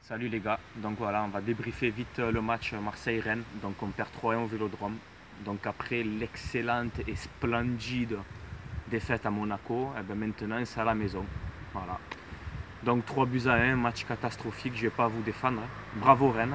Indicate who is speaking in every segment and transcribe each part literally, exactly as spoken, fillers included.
Speaker 1: Salut les gars, donc voilà, on va débriefer vite le match Marseille-Rennes. Donc on perd trois un au Vélodrome. Donc après l'excellente et splendide défaite à Monaco, et bien maintenant c'est à la maison. Voilà. Donc trois buts à un, match catastrophique, je ne vais pas vous défendre. Bravo Rennes.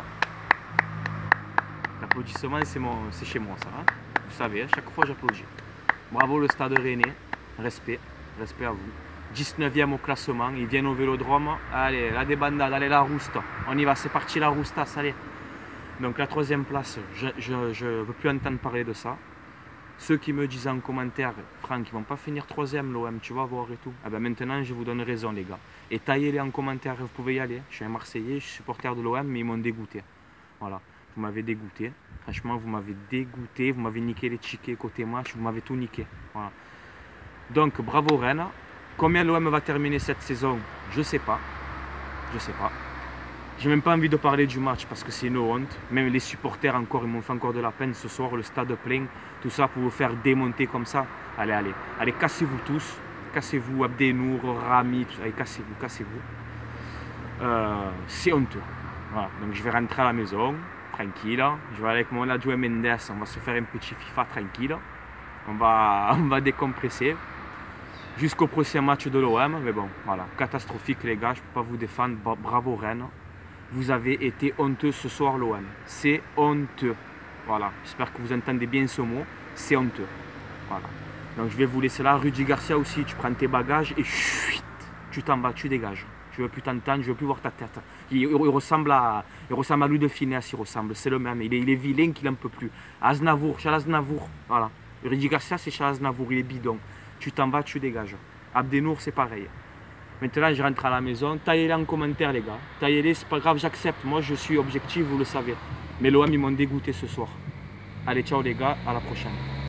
Speaker 1: L'applaudissement c'est chez moi ça, hein. Vous savez, chaque fois j'applaudis. Bravo le stade rennais, respect, respect à vous. dix-neuvième au classement, ils viennent au Vélodrome, allez, la débandade, allez la rousta, on y va, c'est parti la rousta, allez. Donc la troisième place, je ne veux plus entendre parler de ça. Ceux qui me disent en commentaire, Franck, ils vont pas finir troisième l'O M, tu vas voir et tout. Eh ben maintenant je vous donne raison les gars. Et taillez-les en commentaire, vous pouvez y aller. Je suis un Marseillais, je suis supporter de l'O M, mais ils m'ont dégoûté. Voilà, vous m'avez dégoûté. Franchement, vous m'avez dégoûté, vous m'avez niqué les tickets côté match, vous m'avez tout niqué. Voilà. Donc bravo Rennes. Combien l'O M va terminer cette saison, je ne sais pas. Je sais pas. J'ai même pas envie de parler du match parce que c'est une honte. Même les supporters encore, ils m'ont fait encore de la peine ce soir, le stade plein, tout ça pour vous faire démonter comme ça. Allez, allez, allez, cassez-vous tous. Cassez-vous, Abdenour, Rami, tout ça. Allez, cassez-vous, cassez-vous. Euh, c'est honteux. Voilà. Donc je vais rentrer à la maison, tranquille. Je vais aller avec mon adjoint Mendes, on va se faire un petit FIFA tranquille. On va, on va décompresser. Jusqu'au prochain match de l'O M, mais bon, voilà, catastrophique les gars, je ne peux pas vous défendre, bravo Rennes. Vous avez été honteux ce soir l'O M, c'est honteux. Voilà, j'espère que vous entendez bien ce mot, c'est honteux. Voilà, donc je vais vous laisser là. Rudy Garcia aussi, tu prends tes bagages et chut, tu t'en vas, tu dégages. Je ne veux plus t'entendre, je ne veux plus voir ta tête. Il, il, il, ressemble à, il ressemble à Louis de Funès, il ressemble, c'est le même, il est, il est vilain qu'il n'en peut plus. Aznavour, Charles Aznavour, voilà. Rudy Garcia c'est Charles Aznavour, il est bidon. Tu t'en vas, tu dégages. Abdenour, c'est pareil. Maintenant, je rentre à la maison. Taillez-les en commentaire, les gars. Taillez-les, c'est pas grave, j'accepte. Moi, je suis objectif, vous le savez. Mais l'O M, ils m'ont dégoûté ce soir. Allez, ciao, les gars. À la prochaine.